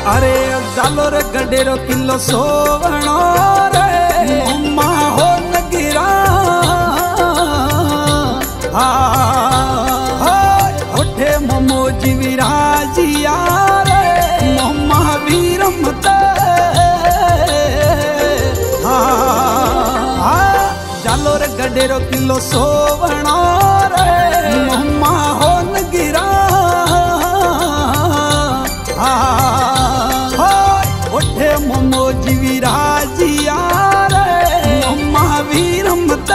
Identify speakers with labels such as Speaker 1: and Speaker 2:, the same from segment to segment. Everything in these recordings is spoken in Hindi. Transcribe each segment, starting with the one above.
Speaker 1: अरे जालो रे गडेरो किलो सोवणो रे मम्मा हो नगिरा होठे मोमो जीविराजिया रे मम्मा वीरमत जालो रे गडेरो किलो सोवणो रे मम्मा हो नगिरा ओठे मोमो जीविराजिया रे मम्मा वीरमत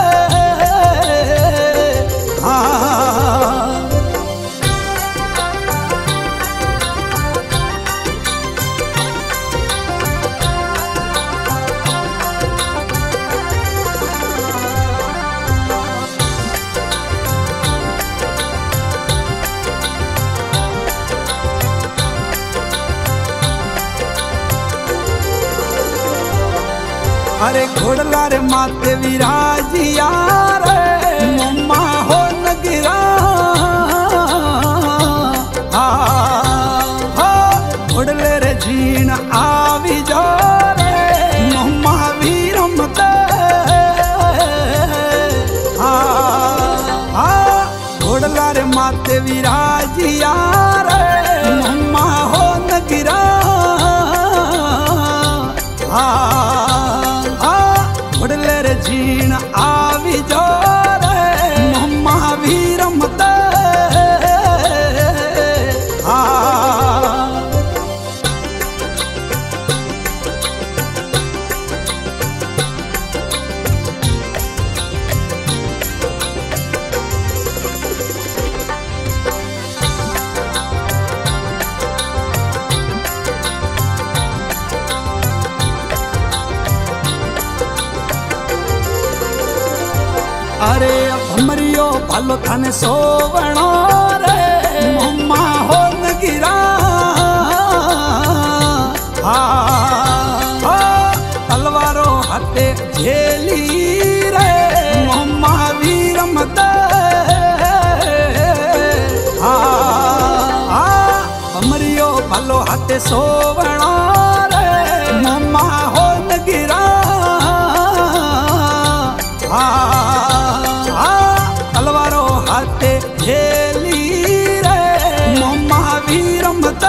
Speaker 1: अरे घोड़ला रे माते विराजिया रे मम्मा हो नगिरा घोड़ले रे जीण आवी जो रे मम्मा वीरमत घोड़ला रे माते विराजिया रे मम्मा हो नगिरा घोड़ले रे जीण आवी जो रे मम्मा वीरमत अरे भमरियो भालो थाने सोवणो रे मम्मा हो नगिरा तलवारो हाथे झेली रे मम्मा वीरमत भमरियो भालो हाथे सोवणो रे मम्मा हो नगिरा तलवारो हाथे झेली रे मम्मा वीरमत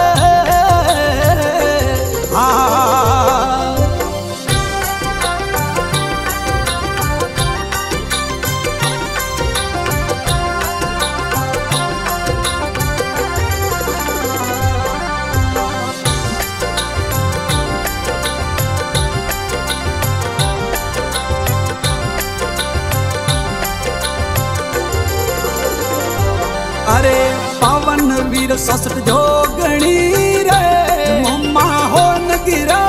Speaker 1: अरे पावन वीर ससट जोगणी रे मम्मा हो नगिरा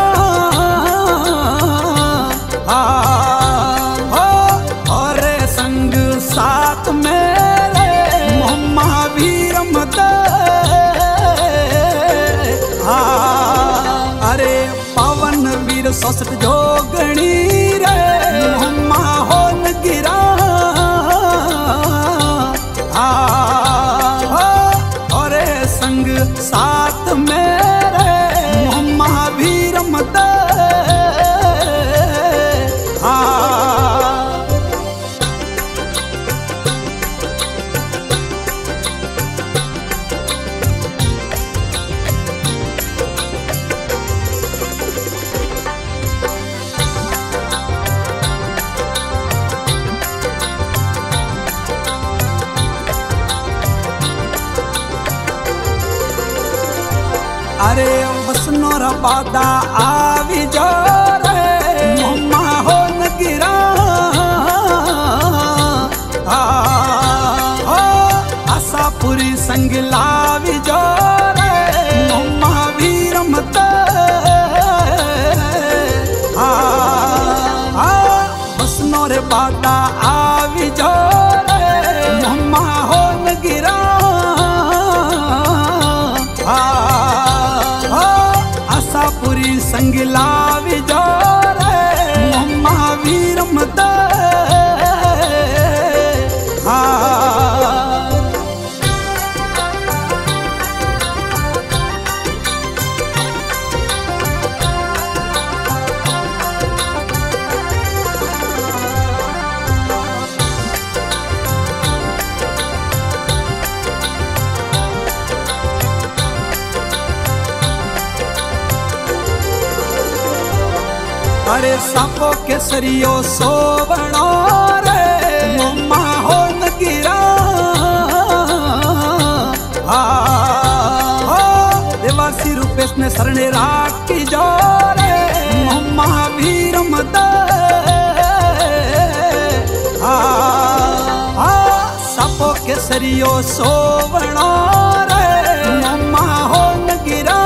Speaker 1: अरे संग साथ मेरे मम्मा वीरमत अरे पावन वीर ससट जोगणी रे मम्मा हो नगिरा साथ मेरे मम्मा वीरमत अरे बसनोर बादा आवी जो रे मम्मा हो नगिरा आशापुरी संग लावी जो रे मम्मा वीरमत बसनोर बादा आवी जो रे मम्मा हो नगिरा आशापुरी संग लावी जो रे मम्मा वीरमत अरे सापो केसरियो सोवणो रे मम्मा हो नगीरा देवासी रूपेश ने शरणे राखी जो रे मम्मा वीर मद सापो केसरियो सोवणो रे मम्मा हो नगीरा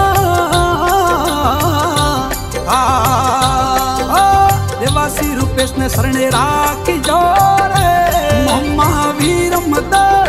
Speaker 1: देवासी रूपेश ने शरणे राखी जो रे मम्मा वीर मद।